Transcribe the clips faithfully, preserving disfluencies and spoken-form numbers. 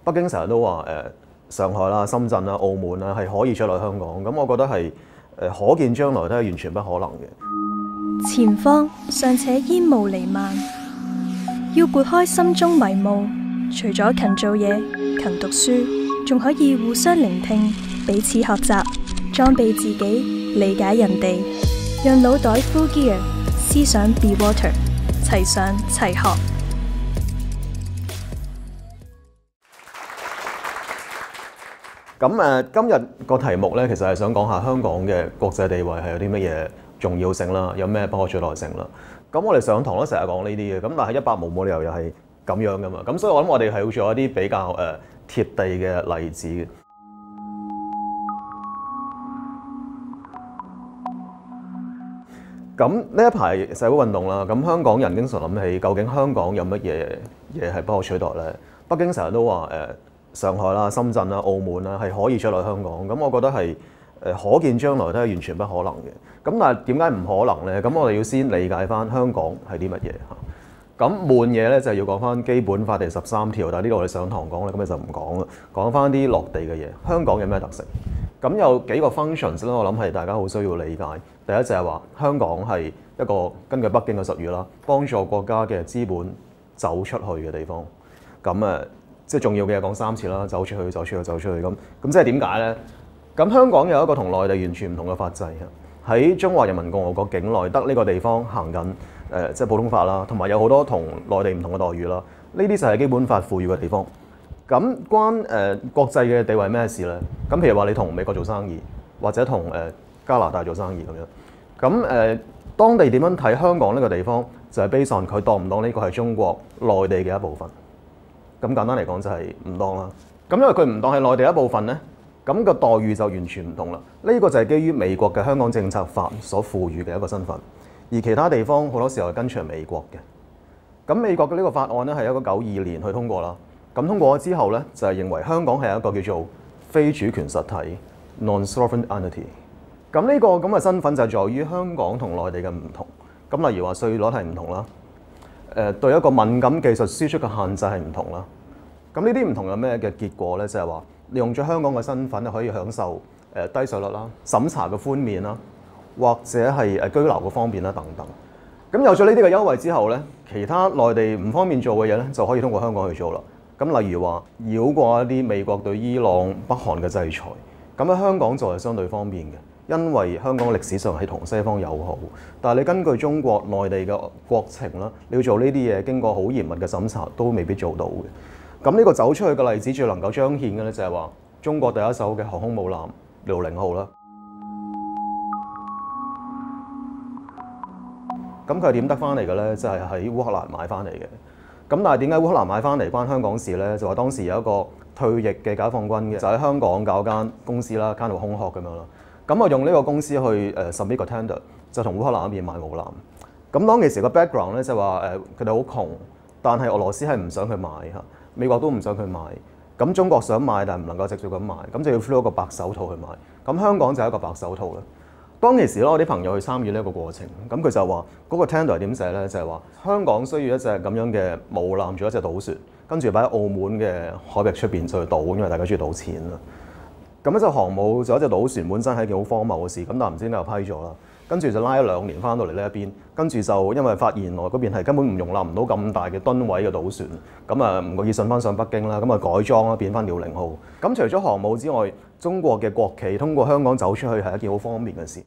北京成日都話誒、呃、上海啦、深圳啦、澳門啦係可以出嚟香港，咁我覺得係誒、呃、可見將來都係完全不可能嘅。 前方尚且煙霧瀰漫，要撥開心中迷霧，除咗勤做嘢、勤讀書，仲可以互相聆聽、彼此學習，裝備自己，理解人哋，讓腦袋 full gear， 思想 be water， 齊上齊學。 咁誒，今日個題目咧，其實係想講下香港嘅國際地位係有啲乜嘢重要性啦，有咩不可取代性啦。咁我哋上堂都成日講呢啲嘅，咁但係一百毛冇理由又係咁樣噶嘛。咁所以我諗我哋係要做一啲比較誒、呃、貼地嘅例子嘅。咁呢一排社會運動啦，咁香港人經常諗起究竟香港有乜嘢嘢係不可取代咧？北京成日都話誒。呃上海啦、深圳啦、澳門啦係可以出嚟香港，咁我覺得係誒可見將來都係完全不可能嘅。咁但係點解唔可能咧？咁我哋要先理解翻香港係啲乜嘢嚇。咁悶嘢咧就係要講翻基本法第十三條，但係呢度我哋上堂講咧，咁就唔講啦。講翻啲落地嘅嘢，香港有咩特色？咁有幾個 functions 咧，我諗係大家好需要理解。第一就係話香港係一個根據北京嘅術語啦，幫助國家嘅資本走出去嘅地方。咁誒。即係重要嘅嘢講三次啦，走出去、走出去、走出去咁，咁即係點解咧？咁香港有一個同內地完全唔同嘅法制，喺中華人民共和國境內得呢個地方行緊誒，即係普通法啦，同埋有好多同內地唔同嘅待遇啦。呢啲就係基本法賦予嘅地方。咁關誒、呃、國際嘅地位咩事咧？咁譬如話你同美國做生意，或者同誒、呃、加拿大做生意咁樣。咁誒、呃、當地點樣睇香港呢個地方，就係 based on佢當唔當呢個係中國內地嘅一部分。咁簡單嚟講就係唔當啦。咁因為佢唔當係內地一部分咧，咁個待遇就完全唔同啦。呢個就係基於美國嘅香港政策法所賦予嘅一個身份，而其他地方好多時候係跟隨美國嘅。咁美國嘅呢個法案咧係一九九二年去通過啦。咁通過咗之後咧，就係認為香港係一個叫做非主權實體 （non-sovereign entity）。咁呢個咁嘅身份就係在於香港同內地嘅唔同。咁例如話稅率係唔同啦。誒對一個敏感技術輸出嘅限制係唔同啦。咁呢啲唔同有咩嘅結果咧？就係話利用咗香港嘅身份，可以享受誒低稅率啦、審查嘅寬免啦，或者係誒居留嘅方便啦等等。咁有咗呢啲嘅優惠之後咧，其他內地唔方便做嘅嘢咧，就可以通過香港去做啦。咁例如話繞過一啲美國對伊朗、北韓嘅制裁，咁喺香港就係相對方便嘅。因為香港歷史上係同西方友好，但係你根據中國內地嘅國情啦，你要做呢啲嘢，經過好嚴密嘅審查，都未必做到嘅。咁呢個走出去嘅例子最能夠彰顯嘅咧，就係話中國第一艘嘅航空母艦遼寧號啦。咁佢係點得翻嚟嘅咧？就係喺烏克蘭買翻嚟嘅。咁但係點解烏克蘭買翻嚟關香港事咧？就話當時有一個退役嘅解放軍嘅，就喺香港搞間公司啦，卡奴空殼咁樣啦。咁我用呢個公司去誒 submit 個 tender，就同烏克蘭嗰邊買母艦。咁當其時個 background 咧就話誒佢哋好窮，但係俄羅斯係唔想去買嚇，美國都唔想去買。咁中國想買，但係唔能夠直接咁買，咁就要 through 一個白手套去買。咁香港就係一個白手套啦。當其時咧，我啲朋友去參與呢一個過程，咁佢就話嗰、那個 tender 係點寫咧？就係、是、話香港需要一隻咁樣嘅母艦，做一隻賭船，跟住擺喺澳門嘅海域出邊就去賭，因為大家中意賭錢啦。咁一隻航母就一隻賭船，本身係一件好荒謬嘅事。咁但係唔知點解又批咗啦。跟住就拉咗兩年翻到嚟呢一邊，跟住就因為發現原來嗰邊係根本唔容納唔到咁大嘅噸位嘅賭船，咁啊唔覺意順翻上北京啦，咁啊改裝啦變翻遼寧號。咁除咗航母之外，中國嘅國企通過香港走出去係一件好方便嘅事。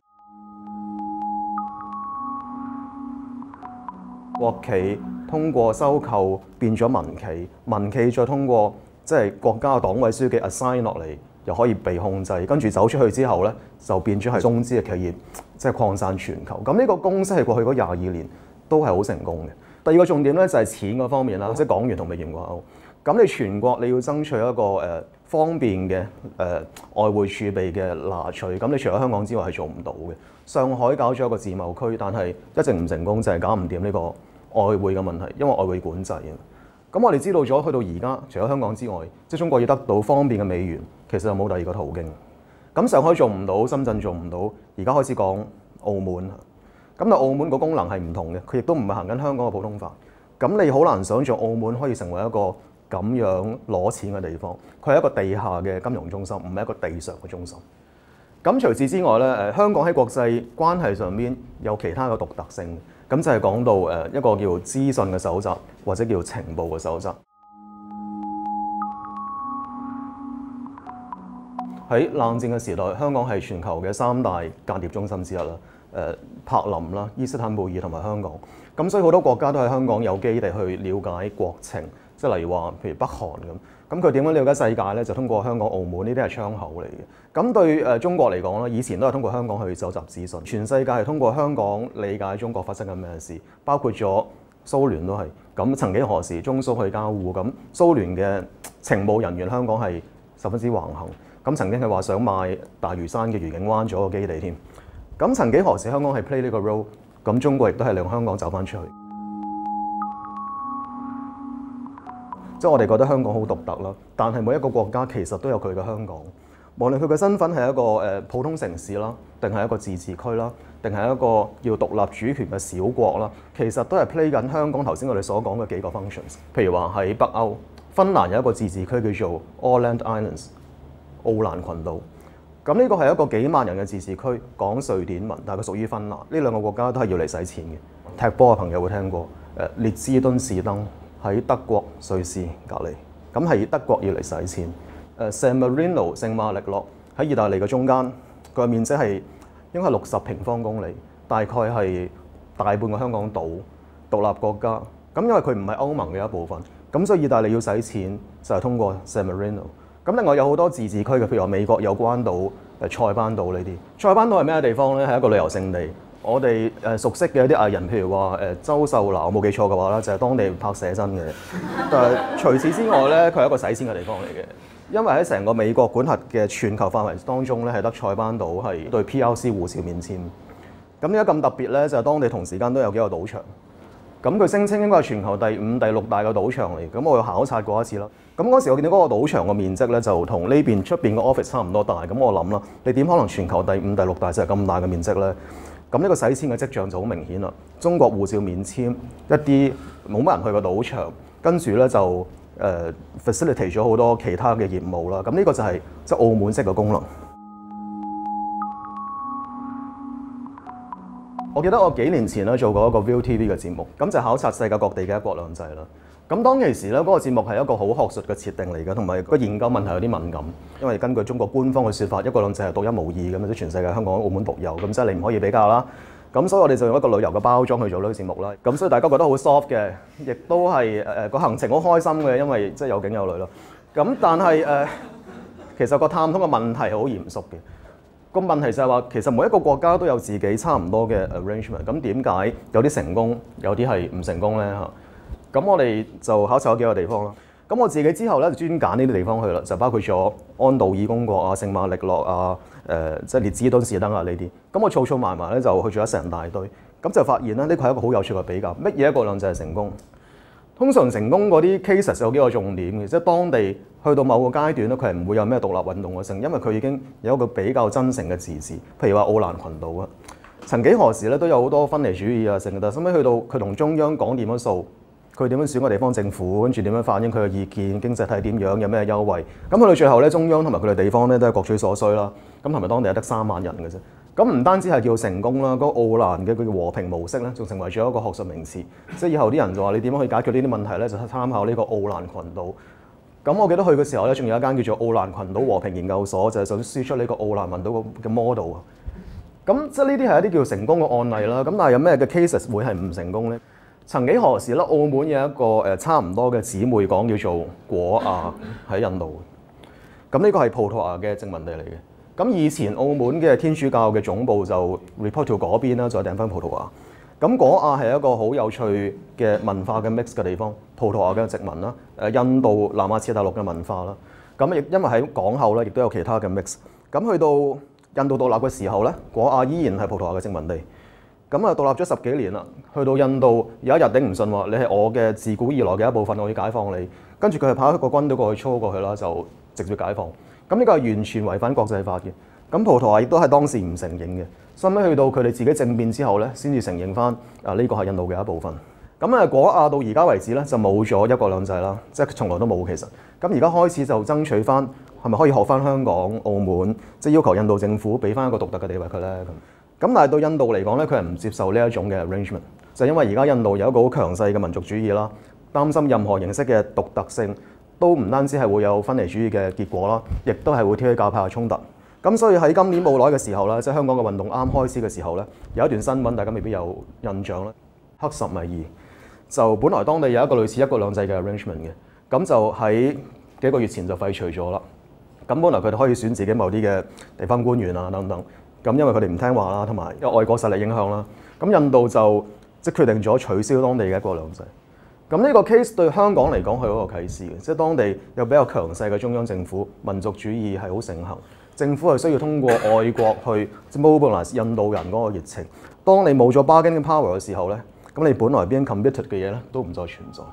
國企通過收購變咗民企，民企再通過即係國家嘅黨委書記 assign 落嚟。又可以被控制，跟住走出去之後咧，就變咗係中資嘅企業，即係擴散全球。咁呢個公式係過去嗰廿二年都係好成功嘅。第二個重點咧就係錢嗰方面啦，即係港元同美元掛鈎。咁你全國你要爭取一個誒、呃、方便嘅誒、呃、外匯儲備嘅拿取，咁你除咗香港之外係做唔到嘅。上海搞咗一個自貿區，但係一直唔成功，就係、是、搞唔掂呢個外匯嘅問題，因為外匯管制。咁我哋知道咗，去到而家，除咗香港之外，即係中國要得到方便嘅美元，其實就冇第二個途徑。咁上海做唔到，深圳做唔到，而家開始講澳門。咁但係澳門個功能係唔同嘅，佢亦都唔係行緊香港嘅普通法。咁你好難想像澳門可以成為一個咁樣攞錢嘅地方。佢係一個地下嘅金融中心，唔係一個地上嘅中心。咁除此之外咧，誒香港喺國際關係上邊有其他嘅獨特性。咁就係講到誒一個叫資訊嘅搜集，或者叫情報嘅搜集。喺冷戰嘅時代，香港係全球嘅三大間諜中心之一啦。誒柏林啦、伊斯坦布爾同埋香港。咁所以好多國家都喺香港有基地去了解國情，即係例如話，譬如北韓咁。咁佢點樣了解世界咧？就通過香港、澳門呢啲係窗口嚟嘅。咁對誒中國嚟講咧，以前都係通過香港去搜集資訊。全世界係通過香港理解中國發生緊咩事，包括咗蘇聯都係。咁曾幾何時中蘇去交互，咁蘇聯嘅情報人員香港係十分之橫行。咁曾經係話想買大嶼山嘅愉景灣做個基地添。咁曾幾何時香港係 play 呢個 role， 咁中國亦都係令香港走翻出去。即係我哋覺得香港好獨特啦，但係每一個國家其實都有佢嘅香港。無論佢嘅身份係一個誒普通城市啦，定係一個自治區啦，定係一個要獨立主權嘅小國啦，其實都係 play 緊香港頭先我哋所講嘅幾個 functions。譬如話喺北歐，芬蘭有一個自治區叫做 Åland Islands， 奧蘭群島。咁呢個係一個幾萬人嘅自治區，講瑞典文，但係佢屬於芬蘭。呢兩個國家都係要嚟使錢嘅。踢波嘅朋友會聽過誒列支敦士登。喺德國、瑞士隔離，咁係德國要嚟使錢。誒 San Marino 聖馬力諾喺意大利嘅中間，佢嘅面積係應該係六十平方公里，大概係大半個香港島，獨立國家。咁因為佢唔係歐盟嘅一部分，咁所以意大利要使錢就係通過 San Marino。咁另外有好多自治區嘅，譬如話美國有關島、誒塞班島呢啲。塞班島係咩地方咧？係一個旅遊勝地。我哋誒熟悉嘅一啲藝人，譬如話誒周秀娜，我冇記錯嘅話咧，就係當地拍寫真嘅。但係除此之外咧，佢係一個使錢嘅地方嚟嘅，因為喺成個美國管轄嘅全球範圍當中咧，係得塞班島係對 P R C 護照免簽。咁點解咁特別咧？就係當地同時間都有幾個賭場。咁佢聲稱應該係全球第五、第六大嘅賭場嚟。咁我有考察過一次啦。咁嗰時我見到嗰個賭場嘅面積咧，就同呢邊出邊嘅 office 差唔多大。咁我諗啦，你點可能全球第五、第六大就係咁大嘅面積咧？咁呢個使錢嘅跡象就好明顯啦。中國護照免簽，一啲冇乜人去過賭場，跟住咧就誒、呃、facilitate 咗好多其他嘅業務啦。咁呢個就係即係澳門式嘅功能。我記得我幾年前咧做過一個 ViuTV 嘅節目，咁就考察世界各地嘅一國兩制啦。咁當其時咧，嗰個節目係一個好學術嘅設定嚟嘅，同埋個研究問題有啲敏感，因為根據中國官方嘅説法，一國兩制係獨一無二咁，即係全世界香港、澳門獨有，咁即係你唔可以比較啦。咁所以我哋就用一個旅遊嘅包裝去做呢個節目啦。咁所以大家覺得好 soft 嘅，亦都係誒個行程好開心嘅，因為即係有景有女咯。咁但係誒、呃，其實個探討嘅問題係好嚴肅嘅。個問題就係話，其實每一個國家都有自己差唔多嘅 arrangement。咁點解有啲成功，有啲係唔成功咧？嚇！咁我哋就考察咗幾個地方啦。咁我自己之後咧就專揀呢啲地方去啦，就包括咗安道爾公國啊、聖馬力諾啊、誒即係列支敦士登啊呢啲。咁我儲儲埋埋咧就去咗成大堆。咁就發現咧，呢個係一個好有趣嘅比較。乜嘢一國兩制係成功？通常成功嗰啲 cases 有幾個重點嘅，即係當地去到某個階段咧，佢係唔會有咩獨立運動嘅性，因為佢已經有一個比較真誠嘅自治。譬如話奧蘭群島啊，曾幾何時咧都有好多分離主義啊，成日，但係後尾去到佢同中央講掂咗數。佢點樣選個地方政府，跟住點樣反映佢嘅意見，經濟體點樣，有咩優惠？咁去到最後咧，中央同埋佢哋地方咧都係各取所需啦。咁係咪當地係得三萬人嘅啫？咁唔單止係叫成功啦，嗰、那個奧蘭嘅佢嘅和平模式咧，仲成為咗一個學術名詞。即係以後啲人就話你點樣去解決呢啲問題咧，就參考呢個奧蘭群島。咁我記得去嘅時候咧，仲有一間叫做奧蘭群島和平研究所，就係、是、想輸出呢個奧蘭群島嘅 model 啊。咁即係呢啲係一啲叫成功嘅案例啦。咁但係有咩嘅 cases 會係唔成功咧？曾幾何時咧，澳門有一個誒差唔多嘅姊妹港叫做果亞喺印度。咁呢個係葡萄牙嘅殖民地嚟嘅。咁以前澳門嘅天主教嘅總部就 report to 嗰邊啦，再訂翻葡萄牙。咁果亞係一個好有趣嘅文化嘅 mix 嘅地方，葡萄牙嘅殖民啦，誒印度南亞次大陸嘅文化啦。咁亦因為喺港口咧，亦都有其他嘅 mix。咁去到印度獨立嘅時候咧，果亞依然係葡萄牙嘅殖民地。咁啊，獨立咗十幾年啦，去到印度有一日頂唔順喎，你係我嘅自古以來嘅一部分，我要解放你。跟住佢係派一個軍隊過去操過去啦，就直接解放。咁呢個係完全違反國際法嘅。咁葡萄牙亦都係當時唔承認嘅。後尾去到佢哋自己政變之後咧，先至承認翻啊呢個係印度嘅一部分。 咁啊，果亞到而家為止咧就冇咗一國兩制啦，即係從來都冇其實。咁而家開始就爭取翻係咪可以學翻香港、澳門，即係要求印度政府俾翻一個獨特嘅地位佢咧咁。咁但係對印度嚟講咧，佢係唔接受呢一種嘅 arrangement，就係因為而家印度有一個好強勢嘅民族主義啦，擔心任何形式嘅獨特性都唔單止係會有分離主義嘅結果啦，亦都係會挑起教派嘅衝突。咁所以喺今年冇耐嘅時候咧，即係香港嘅運動啱開始嘅時候咧，有一段新聞大家未必有印象啦，克什米爾就本來當地有一個類似一國兩制嘅 arrangement 嘅，咁就喺幾個月前就廢除咗啦。咁本來佢哋可以選自己某啲嘅地方官員啊等等，咁因為佢哋唔聽話啦，同埋有外國勢力影響啦，咁印度就即係決定咗取消當地嘅一國兩制。咁呢個 case 對香港嚟講係一個啟示嘅，即係當地有比較強勢嘅中央政府，民族主義係好盛行，政府係需要通過外國去 mobilize 印度人嗰個熱情。當你冇咗 bargaining power 嘅時候咧，咁你本來邊 committed 嘅嘢咧都唔再存在。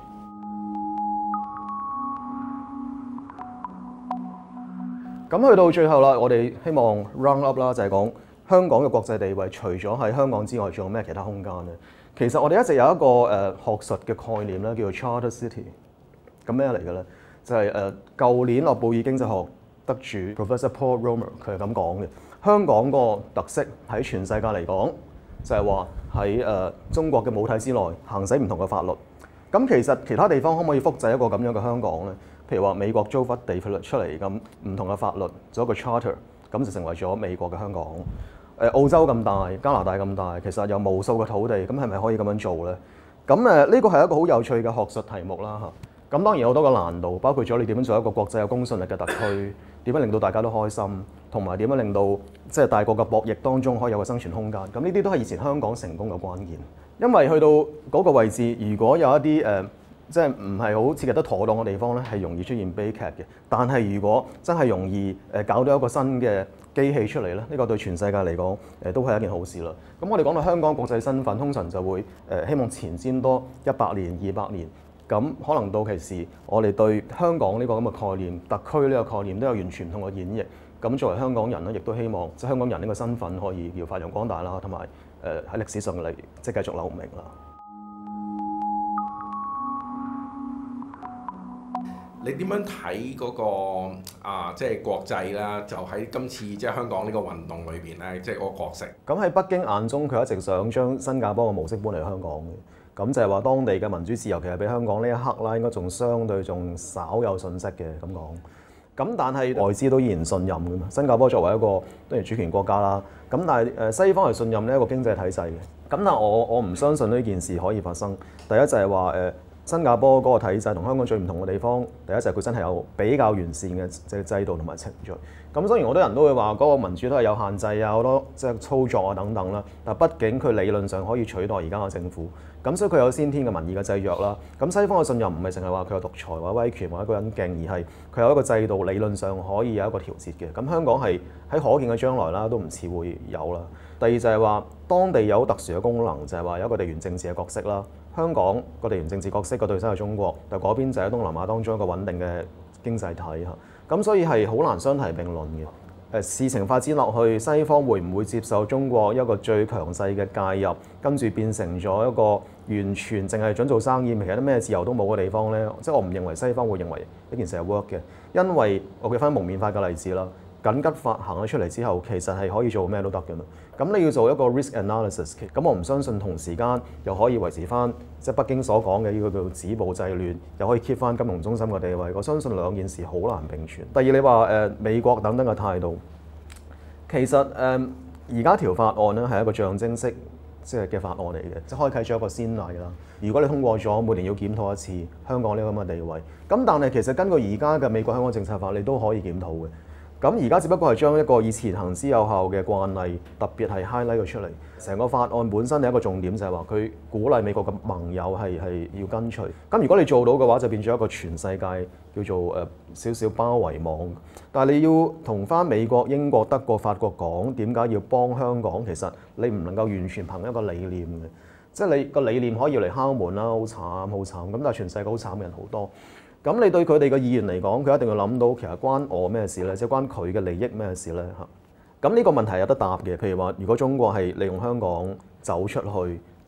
咁去到最後啦，我哋希望 round up 啦，就係講香港嘅國際地位，除咗喺香港之外，仲有咩其他空間咧？其實我哋一直有一個誒、呃、學術嘅概念咧，叫做 Charter City。咁咩嚟嘅咧？就係誒舊年諾貝爾經濟學得主 Professor Paul Romer 佢係咁講嘅。香港個特色喺全世界嚟講，就係話喺誒中國嘅母體之內行使唔同嘅法律。咁其實其他地方可唔可以複製一個咁樣嘅香港咧？譬如話美國租忽地法律出嚟咁，唔同嘅法律做一個 charter，咁就成為咗美國嘅香港。誒澳洲咁大，加拿大咁大，其實有無數嘅土地，咁係咪可以咁樣做咧？咁誒呢個係一個好有趣嘅學術題目啦嚇。咁當然有好多個難度，包括咗你點樣做一個國際有公信力嘅特區，點樣令到大家都開心，同埋點樣令到即係大國嘅博弈當中可以有個生存空間。咁呢啲都係以前香港成功嘅關鍵。因為去到嗰個位置，如果有一啲誒、呃、即係唔係好設計得妥當嘅地方咧，係容易出現悲劇嘅。但係如果真係容易誒搞到一個新嘅機器出嚟咧，呢、這個對全世界嚟講誒都係一件好事啦。咁我哋講到香港國際身份，通常就會誒、呃、希望前瞻多一百年、二百年。咁可能到其時，我哋對香港呢個咁嘅概念、特區呢個概念都有完全唔同嘅演繹。咁作為香港人咧，亦都希望即係香港人呢個身份可以要發揚光大啦，同埋誒喺歷史上嚟即係繼續留名啦。 你點樣睇嗰個啊？即係國際啦，就喺今次即係香港呢個運動裏邊咧，即係嗰個角色。 咁喺北京眼中，佢一直想將新加坡嘅模式搬嚟香港嘅。咁就係話當地嘅民主自由其實比香港呢一刻啦，應該仲相對仲稍有遜色嘅咁講。咁但係外資都依然信任嘅嘛。新加坡作為一個當然主權國家啦，咁但係誒西方係信任呢一個經濟體制嘅。咁但係我我唔相信呢件事可以發生。第一就係話誒新加坡嗰個體制同香港最唔同嘅地方，第一就係佢真係有比較完善嘅即係制度同埋程序。咁雖然好多人都會話嗰個民主都係有限制啊，好多即係操作啊等等啦。但係畢竟佢理論上可以取代而家嘅政府。咁所以佢有先天嘅民意嘅制約啦。咁西方嘅信任唔係淨係話佢有獨裁或者威權或者一個人勁，而係佢有一個制度理論上可以有一個調節嘅。咁香港係喺可見嘅將來啦，都唔似會有啦。第二就係話當地有特殊嘅功能，就係話有一個地緣政治嘅角色啦。香港個地緣政治角色個對手係中國，但係嗰邊就喺東南亞當中一個穩定嘅經濟體嚇。咁所以係好難相提並論嘅。誒事情發展落去，西方會唔會接受中國一個最強勢嘅介入，跟住變成咗一個完全淨係準做生意，其實咩自由都冇嘅地方呢？即係我唔認為西方會認為呢件事係 work 嘅，因為我舉翻蒙面法嘅例子啦，緊急法行咗出嚟之後，其實係可以做咩都得嘅嘛。咁你要做一個 risk analysis，咁我唔相信同時間又可以維持翻即係北京所講嘅呢個叫做止暴制亂，又可以 keep 翻金融中心嘅地位。我相信兩件事好難並存。第二，你話誒、呃、美國等等嘅態度，其實誒而家條法案咧係一個象徵式即係嘅法案嚟嘅，即係開啟咗一個先例啦。如果你通過咗，每年要檢討一次香港呢個咁嘅地位。咁但係其實根據而家嘅美國香港政策法，你都可以檢討嘅。咁而家只不過係將一個以前行之有效嘅慣例，特別係 highlight 咗出嚟。成個法案本身有一個重點就係話佢鼓勵美國嘅盟友係係要跟隨。咁如果你做到嘅話，就變咗一個全世界叫做誒少少包圍網。但係你要同翻美國、英國、德國、法國講點解要幫香港，其實你唔能夠完全憑一個理念嘅。即係你個理念可以嚟敲門啦，好慘好慘。咁但係全世界好慘嘅人好多。咁你對佢哋嘅議員嚟講，佢一定要諗到其實關我咩事咧？即係關佢嘅利益咩事咧？嚇！咁呢個問題有得答嘅。譬如話，如果中國係利用香港走出去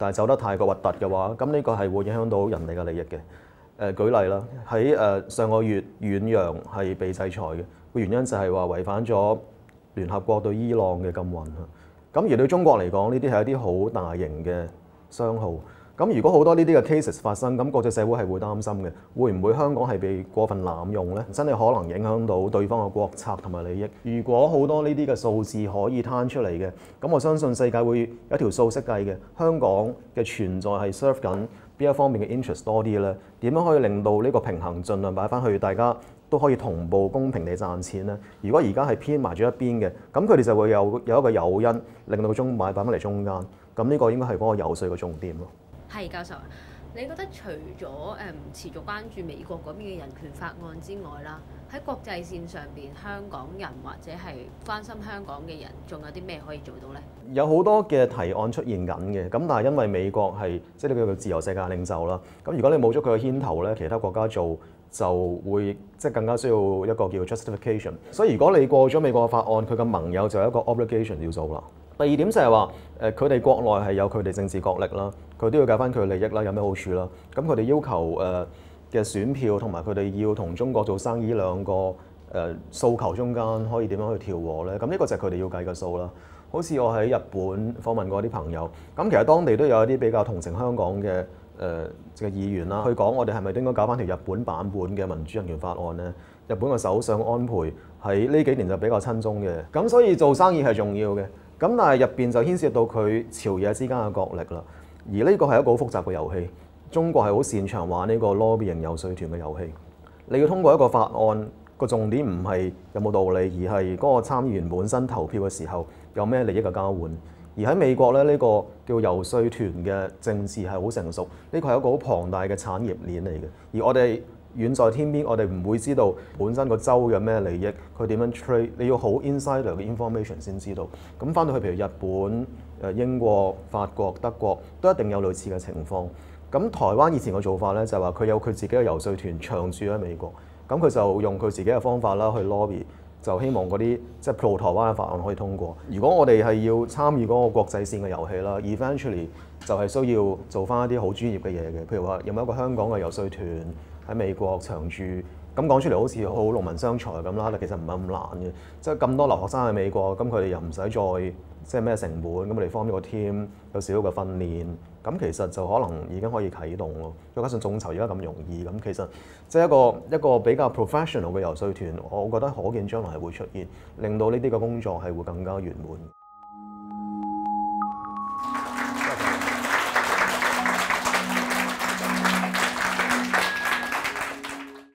但係走得太過核突嘅話，咁呢個係會影響到人哋嘅利益嘅。誒、呃、舉例啦，喺誒、呃、上個月遠洋係被制裁嘅，個原因就係話違反咗聯合國對伊朗嘅禁運啊。咁而對中國嚟講，呢啲係一啲好大型嘅商號。咁如果好多呢啲嘅 cases 發生，咁國際社會係會擔心嘅，會唔會香港係被過分濫用呢？真係可能影響到對方嘅國策同埋利益。如果好多呢啲嘅數字可以攤出嚟嘅，咁我相信世界會有一條數識計嘅。香港嘅存在係 serve 緊邊一方面嘅 interest 多啲呢？點樣可以令到呢個平衡盡量擺翻去，大家都可以同步公平地賺錢呢？如果而家係偏埋咗一邊嘅，咁佢哋就會有有一個誘因，令到中買擺翻嚟中間。咁呢個應該係嗰個遊說嘅重點咯。 係教授，你覺得除咗誒、嗯、持續關注美國嗰邊嘅人權法案之外啦，喺國際線上邊，香港人或者係關心香港嘅人，仲有啲咩可以做到呢？ 有好多嘅提案出現緊嘅，咁但係因為美國係即係呢個叫自由世界領袖啦，咁如果你冇咗佢嘅牽頭咧，其他國家做就會即係更加需要一個叫 justification。所以如果你過咗美國嘅法案，佢嘅盟友就有一個 obligation 要做啦。第二點就係話，誒佢哋國內係有佢哋政治角力啦，佢都要計翻佢嘅利益啦，有咩好處啦？咁佢哋要求誒嘅選票同埋佢哋要同中國做生意兩個誒訴求中間可以點樣去調和咧？咁呢個就係佢哋要計嘅數啦。好似我喺日本訪問過啲朋友，咁其實當地都有一啲比較同情香港嘅誒嘅議員啦，去講我哋係咪應該搞翻條日本版本嘅民主人權法案咧？日本嘅首相安倍喺呢幾年就比較親中嘅，咁所以做生意係重要嘅。咁但係入邊就牽涉到佢朝野之間嘅角力啦，而呢個係一個好複雜嘅遊戲。中國係好擅長玩呢個 lobbying 遊說團嘅遊戲。你要通過一個法案，個重點唔係有冇道理，而係嗰個參議員本身投票嘅時候有咩利益嘅交換。而喺美國咧，呢個叫遊說團嘅政治係好成熟，呢個係一個好龐大嘅產業鏈嚟嘅。而我哋遠在天邊，我哋唔會知道本身個州有咩利益，佢點樣 trade， 你要好 insider 嘅 information 先知道。咁翻到去譬如日本、誒英國、法國、德國都一定有類似嘅情況。咁台灣以前嘅做法咧就係話佢有佢自己嘅遊說團長駐喺美國，咁佢就用佢自己嘅方法啦去 lobby，就希望嗰啲即係 pro 台灣嘅法案可以通過。如果我哋係要參與嗰個國際線嘅遊戲啦 ，eventually 就係需要做翻一啲好專業嘅嘢嘅，譬如話有冇一個香港嘅遊說團喺美國長駐，咁講出嚟好似好勞民傷財咁啦，但其實唔係咁難嘅，即係咁多留學生喺美國，咁佢哋又唔使再即係咩成本，咁我哋放呢個 team 有少少嘅訓練，咁其實就可能已經可以啟動咯。再加上眾籌而家咁容易，咁其實即係一個一個比較 professional 嘅遊說團，我覺得可見將來係會出現，令到呢啲嘅工作係會更加圓滿。